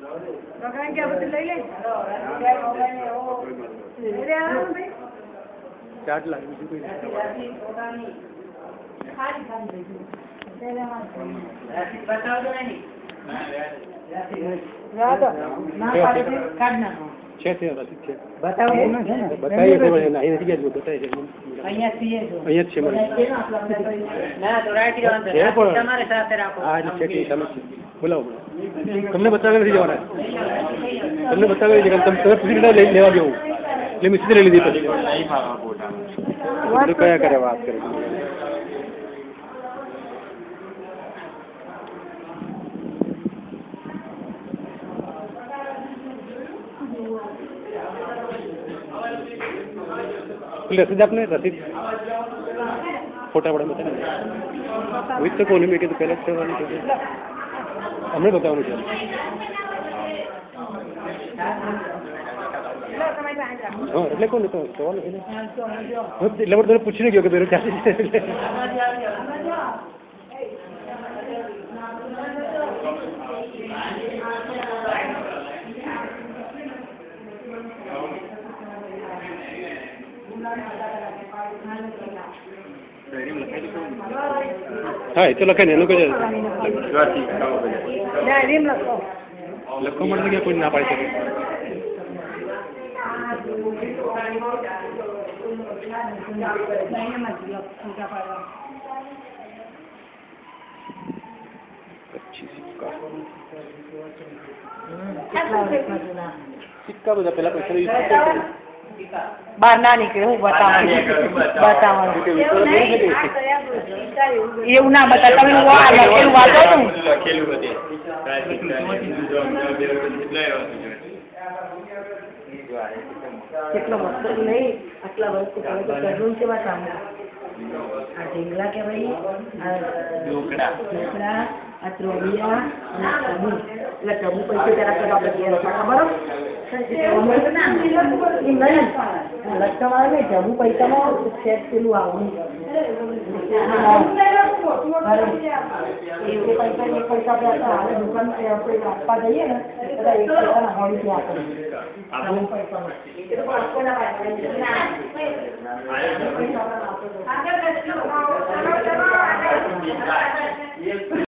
લગાઈ ગયા બધું લઈ લે. ચાટ લાગે બીજું કોઈ બોલાવો તમને બતાવે નથી જવાના તમને બતાવે છે તમે લેવા જવું એટલે મેં સીધે લઈ લીધી પછી કયા કરે વાત કરે રસીદ આપને રસીદ ફોટા પડે બતાવે વિથ તો કોની મેં કીધું પહેલાં જ કરવાની છે હમણાં બતાવવાનું છે હા એટલે કોને તો સવાલ એટલે તમે પૂછીને ગયો કે બેરો ચાલી છે હા એ તો લખાય ને એનું કઈ લખવા માટે ક્યાં કોઈ ના પાડી શકે સિક્કા બધા પેલા પૈસા બહાર ના નીકળે હું બતાવવાનું એવું ના બતા તમે લખેલું વાંચો છું કેટલો મસ્ત નહીં આટલા વર્ષ કરવું છે વાત આ ઢીંગલા કહેવાય ઢોકળા આ ત્રોડિયા અને ટબુ એટલે ટબુ પૈસે ત્યારે આપણે ઘેર ખબર લટકામાં આવે ને ટબુ પૈસામાં સેટ પેલું આવું એક પૈસા આપણે દુકાન આપવા જઈએ ને બધા એક પૈસાના હોળી આપે